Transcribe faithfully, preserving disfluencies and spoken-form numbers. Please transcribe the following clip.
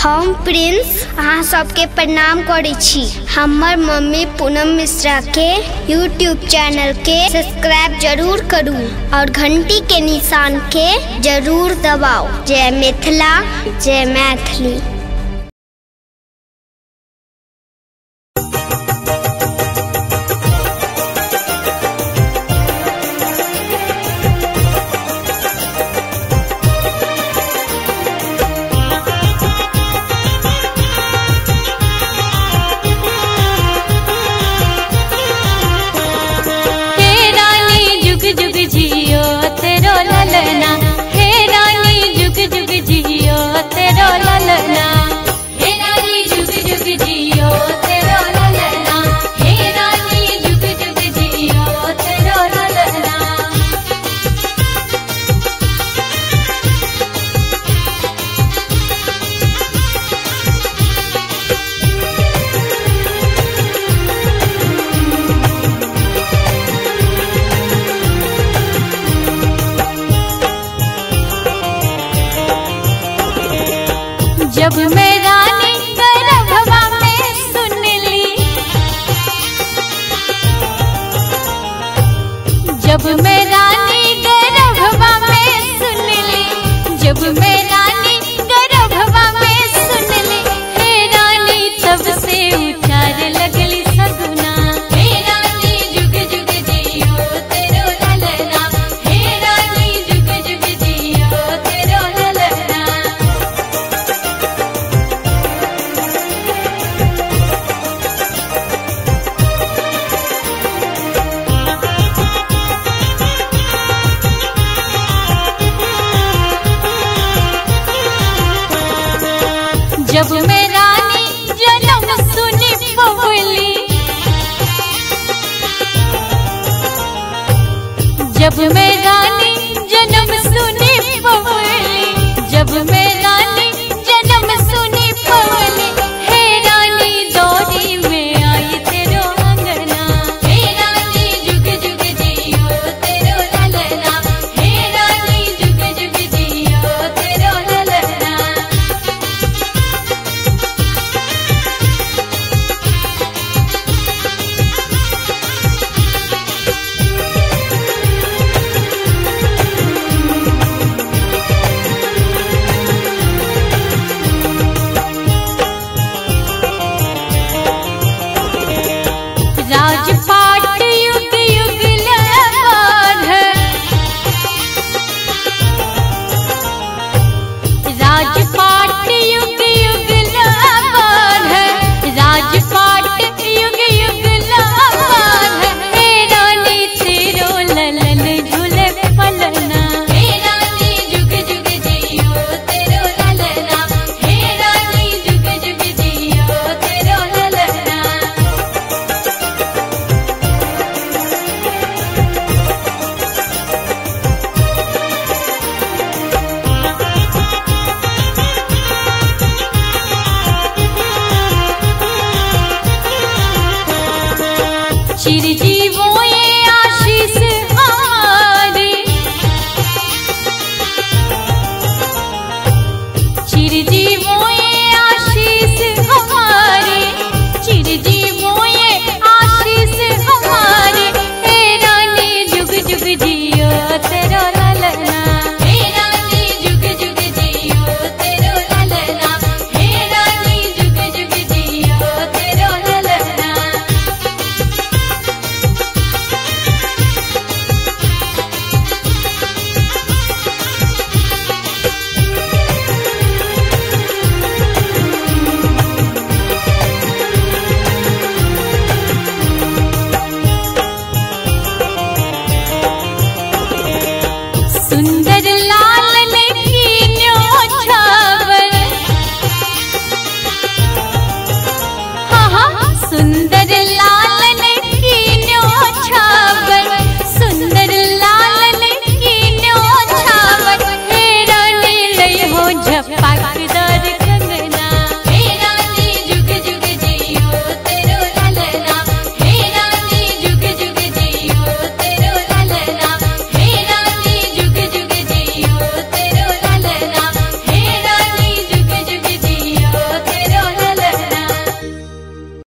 हम प्रिंस अहाँ सबके प्रणाम करै छी। हमर मम्मी पूनम मिश्रा के यूट्यूब चैनल के सब्सक्राइब जरूर करू और घंटी के निशान के जरूर दबाओ। जय मिथिला, जय मैथिली। जुग जियो तेरो ललना, हे रानी जुग जुग जियो तेरो ललना, हे रानी जुग जुग जियो तेरो ललना, हे रानी जुग जुग जियो तेरो ललना। जब मैं रानी गर्भवा में सुन ली, जब मैं रानी गर्भवा में सुन ली, जब मैं रानी गर्भवा में सुन ली, हे रानी तब से उचार लगली सगुना, हे रानी जुग जुग जियो तेरो ललना, हे रानी जुग जुग जियो तेरो ललना। जब मैं रानी जन्म सुनी पवली, जब मैं रानी जन्म सुनी पवली, जब मैं